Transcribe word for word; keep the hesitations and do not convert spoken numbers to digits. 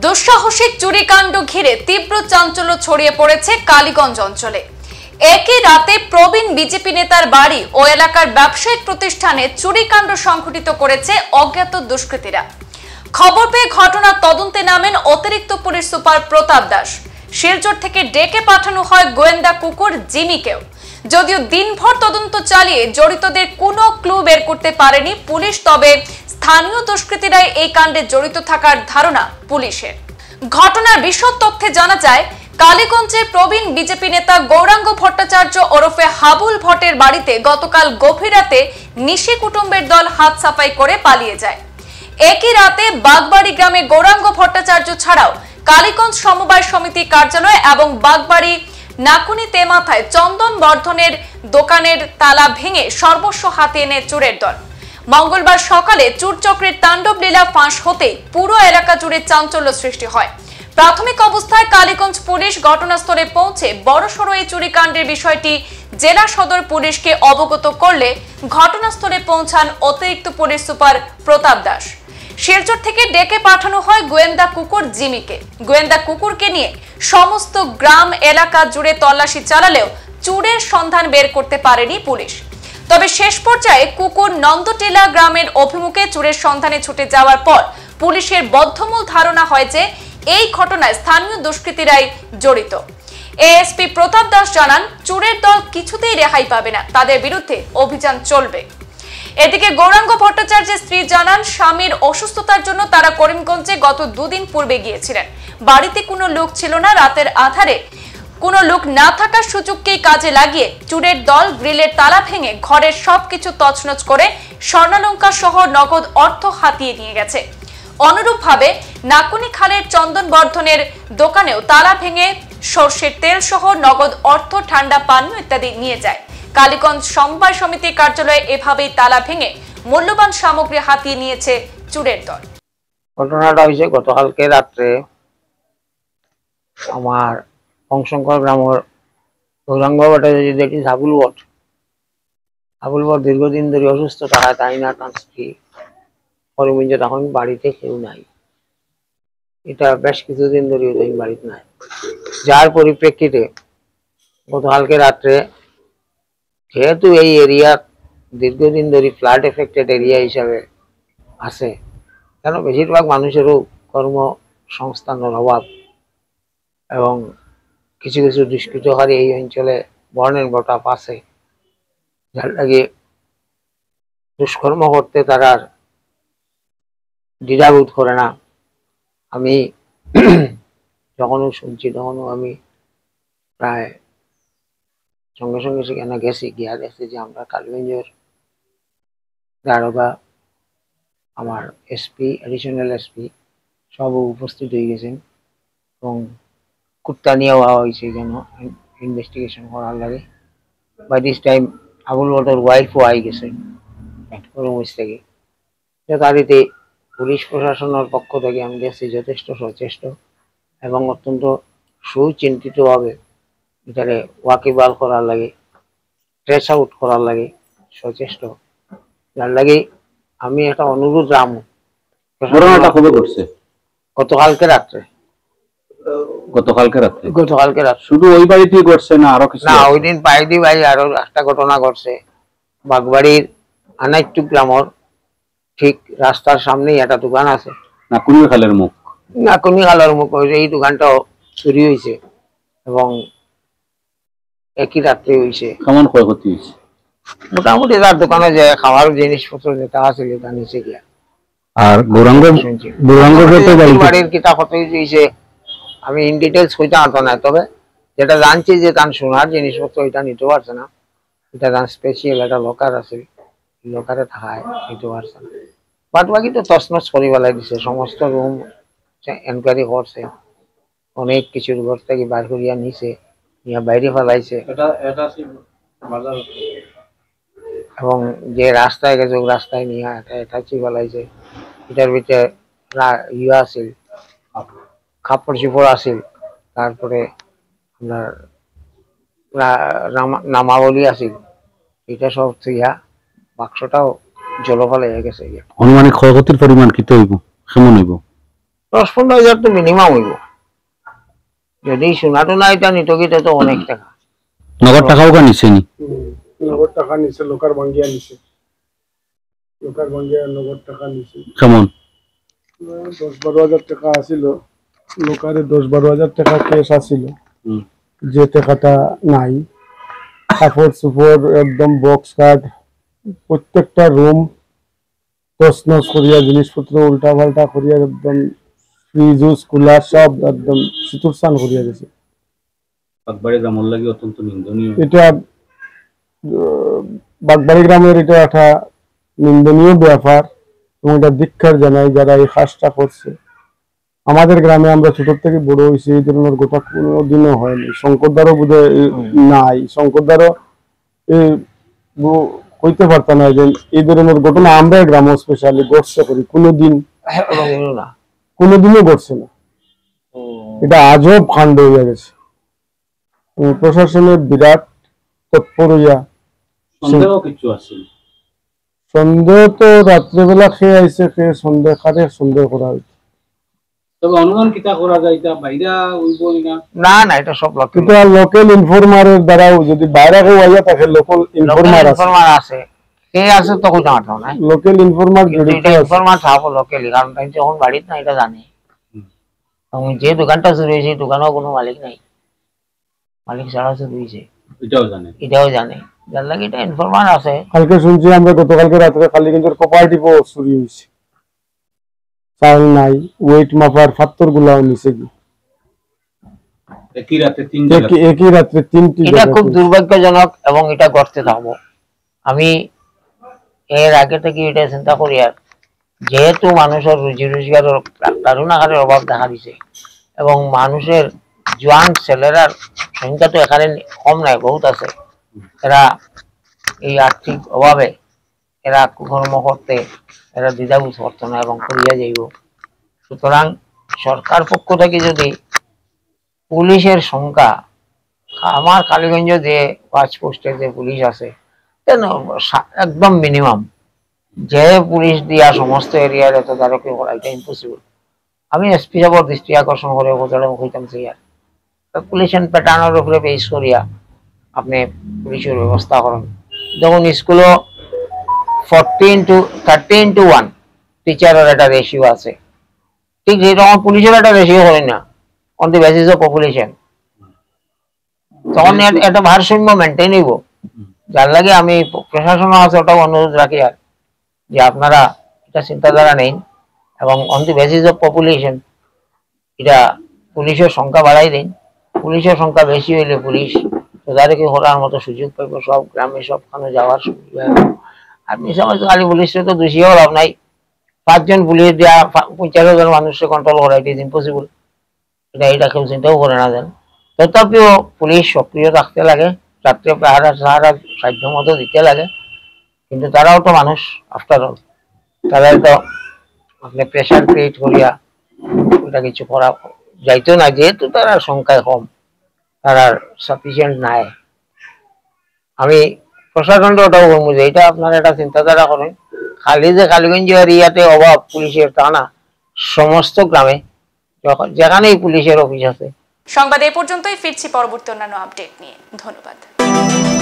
দুঃসাহসিক চুরিকাণ্ড ঘিরে তীব্র চাঞ্চল্য ছড়িয়ে পড়েছে কালীগঞ্জ অঞ্চলে। একই রাতে প্রবীণ বিজেপি নেতার বাড়ি ও এলাকার ব্যবসায়িক প্রতিষ্ঠানে চুরিকাণ্ড সংঘটিত করেছে অজ্ঞাত দুষ্কৃতীরা। খবর পেয়ে ঘটনার তদন্তে নামেন অতিরিক্ত পুলিশ সুপার প্রতাপ দাস। শিলচর থেকে ডেকে পাঠানো হয় গোয়েন্দা কুকুর জিমিকেও। যদিও দিনভর তদন্ত চালিয়ে জড়িতদের কোনো ক্লু বের করতে পারেনি পুলিশ, তবে স্থানীয় দুষ্কৃতীরাই এই কাণ্ডে জড়িত থাকার ধারণা পুলিশের। ঘটনার বিশদ তথ্যে জানা যায়, কালীগঞ্জের প্রবীণ বিজেপি নেতা গৌরাঙ্গ ভট্টাচার্য ওরফে হাবুল ভট্টের বাড়িতে গতকাল গভীর রাতে নিশি কুটুম্বের দল হাত সাফাই করে পালিয়ে যায়। একই রাতে বাগবাড়ি গ্রামে গৌরাঙ্গ ভট্টাচার্য ছাড়াও কালীগঞ্জ সমবায় সমিতি কার্যালয় এবং বাগবাড়ি নাকুনি তেমাথায় চন্দন বর্ধনের দোকানের তালা ভেঙে সর্বস্ব হাতে এনে চোরের দল। মঙ্গলবার সকালে চুরচক্রের তাণ্ডব লীলা ফাঁস হতে পুরো এলাকা জুড়ে চাঞ্চল্য সৃষ্টি হয়। প্রাথমিক অবস্থায় কালীগঞ্জ পুলিশ ঘটনাস্থলে পৌঁছে বড়সড় এই চুরিকাণ্ডের বিষয়টি জেলা সদর পুলিশকে অবগত করলে ঘটনাস্থলে পৌঁছান অতিরিক্ত পুলিশ সুপার প্রতাপ দাস। শিলচর থেকে ডেকে পাঠানো হয় গোয়েন্দা কুকুর জিমিকে। গোয়েন্দা কুকুরকে নিয়ে সমস্ত গ্রাম এলাকা জুড়ে তল্লাশি চালালেও চুরের সন্ধান বের করতে পারেনি পুলিশ। তবে শেষ পর্যায়ে কুকুর নন্দটিলা গ্রামের অভিমুখে চুরের সন্ধানে ছুটে যাওয়ার পর পুলিশের বদ্ধমূল ধারণা হয় যে এই ঘটনায় স্থানীয় দুষ্কৃতীরাই জড়িত। এএসপি প্রতাপ দাস জানান, চুরের দল কিছুতেই রেহাই পাবে না, তাদের বিরুদ্ধে অভিযান চলবে। এদিকে গৌরাঙ্গ ভট্টাচার্যের স্ত্রী জানান, স্বামীর অসুস্থতার জন্য তারা করিমগঞ্জে গত দুদিন পূর্বে গিয়েছিলেন। বাড়িতে কোনো লোক ছিল না। রাতের আধারে কোনো লোক না থাকার সুযোগকেই কাজে লাগিয়ে চুরের দল গ্রিলের তালা ভেঙে ঘরের সবকিছু তছনছ করে স্বর্ণালঙ্কা সহ নগদ অর্থ হাতিয়ে নিয়ে গেছে। অনুরূপভাবে নাকুনি খালের চন্দন বর্ধনের দোকানেও তালা ভেঙে সর্ষের তেল সহ নগদ অর্থ, ঠান্ডা পানীয় ইত্যাদি নিয়ে যায়। কালীগঞ্জ সমবায় সমিতির কার্যালয়ে এভাবেই তালা ভেঙে মূল্যবান সামগ্রী হাতিয়ে নিয়েছে চুরের দল। ঘটনাটা হয়েছে গতকালকে রাত্রে আমার পংশঙ্কর গ্রামের গৌরাঙ্গ ভট্টাচার্য যেটি হাবুল ভট হাবুল ভট দীর্ঘদিন ধরে অসুস্থ থাকায় তাই না ট্রান্সফি করিমগঞ্জে তখন বাড়িতে কেউ নাই। এটা বেশ কিছুদিন ধরে বাড়িতে নাই, যার পরিপ্রেক্ষিতে গতকালকে রাত্রে, যেহেতু এই এরিয়া দীর্ঘদিন ধরে ফ্লাড এফেক্টেড এরিয়া হিসাবে আছে, কেন বেশিরভাগ মানুষেরও কর্মসংস্থানের অভাব এবং কিছু কিছু দুষ্কৃতকারী এই অঞ্চলে বর্ণের বটাপ আছে, যার লাগে দুষ্কর্ম করতে তারা দ্বিধাবোধ করে না। আমি যখনও শুনছি তখনও আমি প্রায় সঙ্গে সঙ্গে সেখানে গেছি, গিয়া দেখছি যে আমরা কালীগঞ্জের দারোগা, আমার এসপি, এডিশনাল এসপি সব উপস্থিত হয়ে গেছেন এবং কুত্তা নিয়ে হওয়া হয়েছে যেন ইনভেস্টিগেশন করার লাগে। বাই দিস টাইম আবুল ভট্টের ওয়াইফও আই গেছে করিমগঞ্জ থেকে। যথারীতি পুলিশ প্রশাসনের পক্ষ থেকে আমি দেখছি যথেষ্ট সচেষ্ট এবং অত্যন্ত সুচিন্তিতভাবে এটারে ওয়াকিবাল করার লাগে, ট্রেস আউট করার লাগে সচেষ্ট। যার লাগে আমি একটা অনুরোধ রাখবো, ঘটনাটা কবে ঘটছে? গতকালকে রাত্রে। গতকালকে রাত্রে গতকালকে রাত্রে শুধু ওই বাড়িতেই ঘটছে না আরো কিছু? না, ওই দিন পাইদি ভাই আরো একটা ঘটনা ঘটছে। বাগবাড়ির আনাইটু গ্রামের ঠিক রাস্তার সামনেই একটা দোকান আছে, নাকুনি খালের মুখ নাকুনি খালের মুখ এই দোকানটাও চুরি হয়েছে এবং একই রাত্রে হয়েছে। কেমন ক্ষয়ক্ষতি হয়েছে? মোটামুটি তার দোকানে যে খাওয়ার জিনিসপত্র যেটা আছে তা নিচে গিয়া। আর গৌরাঙ্গ বাড়ির কিতা ক্ষতি হয়েছে আমি ইন ডিটেলস কইতে পারতো না, তবে যেটা জানছি যে তার সোনার জিনিসপত্র এটা নিতে পারছে না। এটা তার স্পেশাল একটা লকার আছে, লকারে থাকায় নিতে পারছে না। বাদ বাকি তো তছনছ করে বেলাই দিছে, সমস্ত রুম এনকোয়ারি করছে, অনেক কিছুর ঘর থেকে বার করিয়া নিছে, নিয়ে বাইরে ফেলাইছে এবং যে রাস্তায় গেছে রাস্তায় নিয়ে এটা এটাচি ফেলাইছে। এটার ভিতরে ইয়ে আছিল, কাপড় চোপড় আছিল, তারপরে আপনার নামাবলী আছিল, এটা সব থইয়া বাক্সটাও জলফালে হয়ে গেছে। অনুমানিক ক্ষয়ক্ষতির পরিমাণ কত হইব, কেমন হইব? দশ পনেরো হাজার তো মিনিমাম হইব, যদি সোনা টোনা এটা নিতকিতে তো অনেক টাকা। নগদ টাকাও কা নিছে নি? নগদ টাকা নিছে, লোকার ভাঙ্গিয়া নিছে, লোকার ভাঙ্গিয়া নগদ টাকা নিছে। কেমন? দশ বারো হাজার টাকা আসিল, লোকারে দশ বারো হাজার টাকা ক্যাশ আসিল, যে টাকাটা নাই। কাপড় চোপড় একদম বক্স কাট, প্রত্যেকটা রুম তছনছ করিয়া, জিনিসপত্র উল্টা পাল্টা করিয়া, একদম ফ্রিজ কুলার সব একদম সুতুরসান করিয়া গেছে। বাগবাড়ি গ্রামের লাগি অত্যন্ত নিন্দনীয়। এটা বাগবাড়ি গ্রামের এটা একটা নিন্দনীয় ব্যাপার এবং এটা ধিক্কার জানাই যারা এই কাজটা করছে। আমাদের গ্রামে আমরা ছোট থেকে বড় হয়েছি, এই ধরনের গোটা কোনোদিনও হয়নি। শঙ্করদারও বোধহয় নাই, শঙ্করদারও কইতে পারতাম না যে এই ধরনের ঘটনা আমরা গ্রামে স্পেশালি ঘটছে করি, কোনোদিন না, কোনোদিনও ঘটছে না। এটা আজব কাণ্ড হইয়া গেছে। প্রশাসনের বিরাট তৎপর হইয়া, সন্দেহ কিছু আছে? সন্দেহ তো রাত্রেবেলা খেয়ে আইছে, খেয়ে সন্দেহ কারে সন্দেহ করা হয়েছে। তবে অনুমান কিতা করা যায়, এটা বাইরা হইব না? না না, এটা সব লোক, কিন্তু লোকাল ইনফরমারের দ্বারাও যদি বাইরে কেউ আইয়া থাকে, লোকাল ইনফরমার আছে, ইনফরমার আছে, কে আছে তো কই জানাতো না। লোকাল ইনফরমার জড়িত আছে। ইনফরমার থাকো লোকালি, কারণ তাই যখন বাড়িতে না এটা জানে। এবং যে দোকানটা চুরি হয়েছে দোকানেও কোনো মালিক নাই, মালিক ছাড়া চুরি হয়েছে এটাও জানে, এটাও জানে, যার লাগে এটা ইনফরমার আছে। কালকে শুনছি আমরা, গতকালকে রাত্রে কালীগঞ্জের কোপারেটিভও চুরি হয়েছে, চাল নাই, ওয়েট মাপার ফাত্তর গুলাও নিচে গিয়ে একই রাতে তিন একই রাত্রে তিনটি। এটা খুব দুর্ভাগ্যজনক এবং এটা ঘটতে থাকবো। আমি এর আগে থেকে এটা চিন্তা করি, আর যেহেতু মানুষের রুজি রোজগারের দারুণ আকারের অভাব দেখা দিছে এবং মানুষের জোয়ান ছেলেরার সংখ্যা তো এখানে কম নাই, বহুত আছে। এরা এই আর্থিক অভাবে এরা কর্ম করতে এরা দ্বিধাবোধ করতো না এবং করিয়া যাইব। সুতরাং সরকার পক্ষ থেকে যদি পুলিশের সংখ্যা, আমার কালীগঞ্জ যে পাঁচ পোস্টের যে পুলিশ আছে একদম মিনিমাম, যে পুলিশ দিয়া সমস্ত এরিয়ার এত তদারকি করা এটা ইম্পসিবল। আমি এসপি সাহেবের দৃষ্টি আকর্ষণ করে বোঝালে হইতাম ইয়ার পুলিশের প্যাটার্নের উপরে বেস করিয়া আপনি পুলিশের ব্যবস্থা করেন। যেমন স্কুলও fourteen to thirteen to one টিচারের একটা রেশিও আছে, ঠিক যেরকম পুলিশের একটা রেশিও হয় না on the basis of population, তখন একটা ভারসাম্য মেনটেন হইব। যার লাগে আমি প্রশাসন আছে ওটাও অনুরোধ রাখি আর যে আপনারা এটা চিন্তাধারা নেই এবং on the basis of population এটা পুলিশের সংখ্যা বাড়াই দিন। পুলিশের সংখ্যা বেশি হইলে পুলিশ তদারকি করার মতো সুযোগ পাইব, সব গ্রামে সবখানে যাওয়ার সুবিধা। আর মিশামাশি খালি পুলিশে তো দোষীও লাভ নাই, পাঁচজন পুলিশ দেওয়া পঞ্চাশ হাজার মানুষকে কন্ট্রোল করা ইট ইজ ইম্পসিবল। এটা এটা কেউ চিন্তাও করে না দেন। তথাপিও পুলিশ সক্রিয় থাকতে লাগে, রাত্রে পাহারা সাহারা সাধ্য মতো দিতে লাগে, কিন্তু তারাও তো মানুষ আফটার অল, তারাই তো আপনি প্রেশার ক্রিয়েট করিয়া ওটা কিছু করা যাইতো না, যেহেতু তারা সংখ্যায় কম, তারা সাফিসিয়েন্ট নাই। আমি প্রশাসনটা ওটাও বলবো যে এটা আপনারা একটা চিন্তাধারা করেন, খালি যে কালীগঞ্জ এরিয়াতে অভাব পুলিশের তা না, সমস্ত গ্রামে যেখানেই পুলিশের অফিস আছে। সংবাদ এই পর্যন্তই, ফিরছি পরবর্তী অন্যান্য আপডেট নিয়ে। ধন্যবাদ।